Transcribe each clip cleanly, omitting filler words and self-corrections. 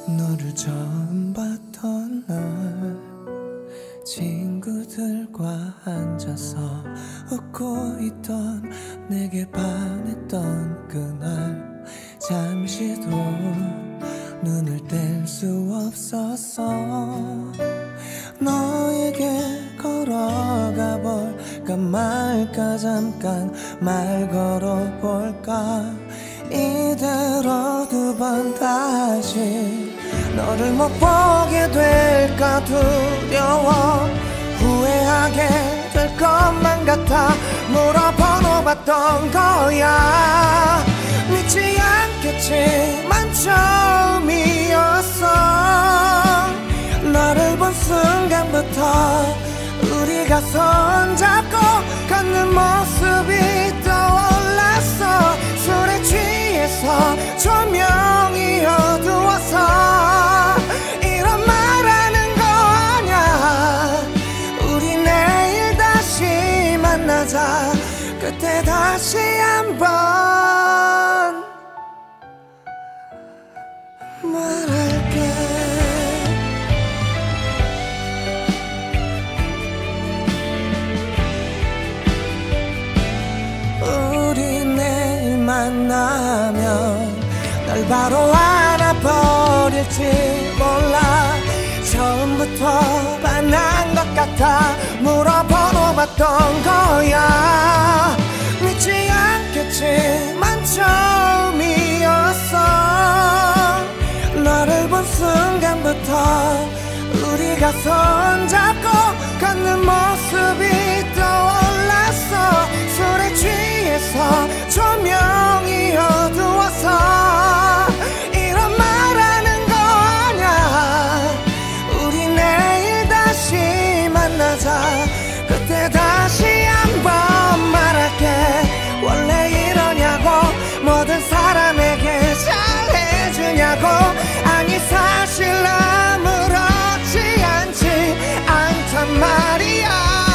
너를 처음 봤던 날 친구들과 앉아서 웃고 있던 내게 반했던 그날 잠시도 눈을 뗄 수 없었어. 너에게 걸어가 볼까 말까 잠깐 말 걸어볼까 이대로 두 번 다시 너를 못 보게 될까 두려워 후회하게 될 것만 같아 물어보노봤던 거야. 믿지 않겠지만 처음이었어. 너를 본 순간부터 우리가 손잡고 걷는 모습이 떠올랐어. 술에 취해서 조명이 어두워서 이런 말하는 거 아냐. 우리 내일 다시 만나자. 그때 다시 한번 말할게. 우리 내일 만나면 널 바로 안아버릴지 몰라. 처음부터 반한 것 같아 물어보노봤던 거야. 믿지 않겠지만 처음이었어. 너를 본 순간부터 우리가 손잡고 걷는 모습이 떠올랐어. 술에 취해서 조명이 어두워서 이런 말하는 거 아냐. 우리 내일 다시 만나자. 그때 다시 한번 말할게. 원래 이러냐고 모든 사람에게 잘해주냐고. 아니 사실 아무렇지 않단 말이야.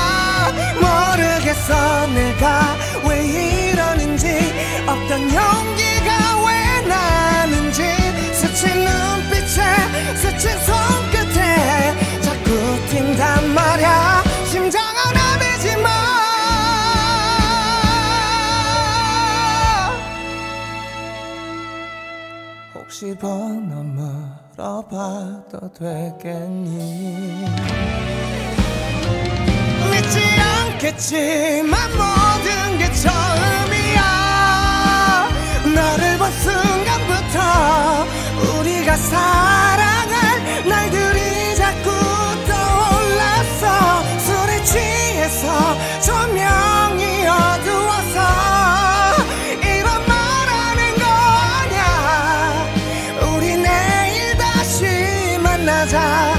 모르겠어 내가 왜 이러는지 없던 용기가 왜 나는지. 스친 눈빛에 스친 손끝에 자꾸 튄단 말야. 심장은 아니지만 혹시 번호 물어봐도 되겠니. 믿지 않겠지만 모든 게 처음이야. 너를 본 순간부터 우리가 사랑할 날들이 자꾸 떠올랐어. 술에 취해서 조명이 어두워서 이런 말하는 거 아냐. 우리 내일 다시 만나자.